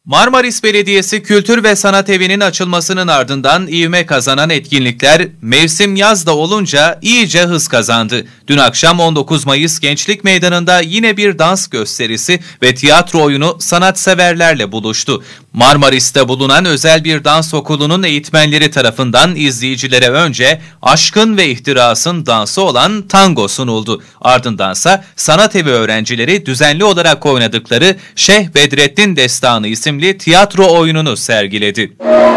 Marmaris Belediyesi Kültür ve Sanat Evi'nin açılmasının ardından ivme kazanan etkinlikler mevsim yaz da olunca iyice hız kazandı. Dün akşam 19 Mayıs Gençlik Meydanı'nda yine bir dans gösterisi ve tiyatro oyunu sanatseverlerle buluştu. Marmaris'te bulunan özel bir dans okulunun eğitmenleri tarafından izleyicilere önce Aşkın ve İhtiras'ın dansı olan tango sunuldu. Ardındansa Sanat Evi öğrencileri düzenli olarak oynadıkları Şeyh Bedrettin Destanı isimli tiyatro oyununu sergiledi.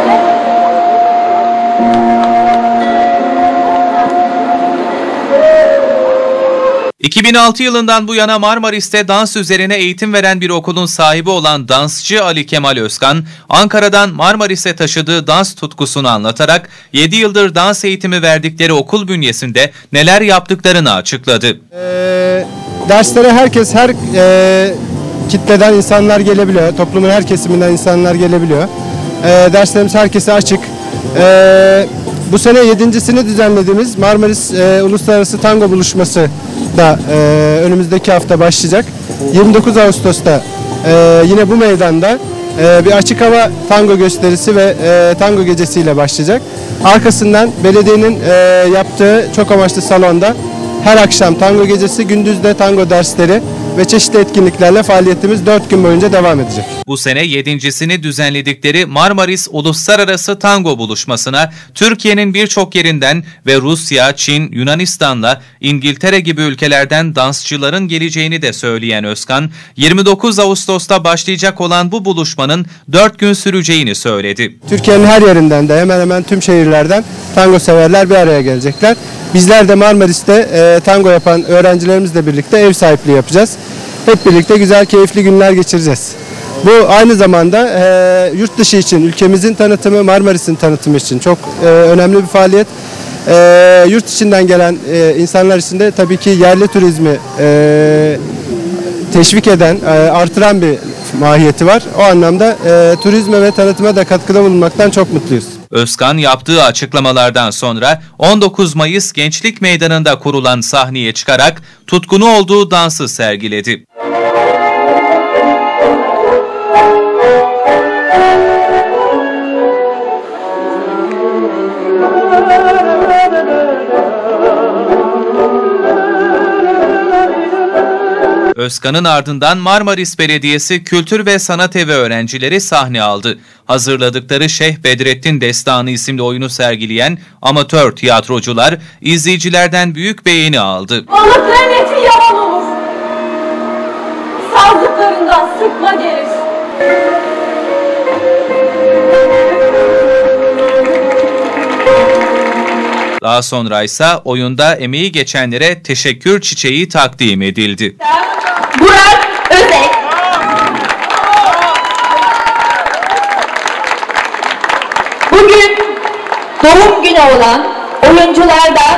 2006 yılından bu yana Marmaris'te dans üzerine eğitim veren bir okulun sahibi olan dansçı Ali Kemal Özkan, Ankara'dan Marmaris'e taşıdığı dans tutkusunu anlatarak 7 yıldır dans eğitimi verdikleri okul bünyesinde neler yaptıklarını açıkladı. Derslere her kitleden insanlar gelebiliyor, toplumun her kesiminden insanlar gelebiliyor. Derslerimiz herkese açık. Bu sene 7.sini düzenlediğimiz Marmaris Uluslararası Tango Buluşması da önümüzdeki hafta başlayacak. 29 Ağustos'ta yine bu meydanda bir açık hava tango gösterisi ve tango gecesiyle başlayacak. Arkasından belediyenin yaptığı çok amaçlı salonda her akşam tango gecesi, gündüz de tango dersleri ve çeşitli etkinliklerle faaliyetimiz 4 gün boyunca devam edecek. Bu sene 7.sini düzenledikleri Marmaris Uluslararası Tango Buluşması'na Türkiye'nin birçok yerinden ve Rusya, Çin, Yunanistan'la İngiltere gibi ülkelerden dansçıların geleceğini de söyleyen Özkan, 29 Ağustos'ta başlayacak olan bu buluşmanın 4 gün süreceğini söyledi. Türkiye'nin her yerinden de hemen hemen tüm şehirlerden tango severler bir araya gelecekler. Bizler de Marmaris'te tango yapan öğrencilerimizle birlikte ev sahipliği yapacağız. Hep birlikte güzel, keyifli günler geçireceğiz. Bu aynı zamanda yurt dışı için, ülkemizin tanıtımı, Marmaris'in tanıtımı için çok önemli bir faaliyet. Yurt içinden gelen insanlar için de tabii ki yerli turizmi teşvik eden, artıran bir mahiyeti var. O anlamda turizme ve tanıtıma da katkıda bulunmaktan çok mutluyuz. Özkan yaptığı açıklamalardan sonra 19 Mayıs Gençlik Meydanı'nda kurulan sahneye çıkarak tutkunu olduğu dansı sergiledi. Özkan'ın ardından Marmaris Belediyesi Kültür ve Sanat Evi öğrencileri sahne aldı. Hazırladıkları Şeyh Bedrettin Destanı isimli oyunu sergileyen amatör tiyatrocular izleyicilerden büyük beğeni aldı. Balıkların eti yavan olur. Sazlıklarından sıkma gelir. Daha sonra ise oyunda emeği geçenlere teşekkür çiçeği takdim edildi. Burak Özek. Bugün doğum günü olan oyunculardan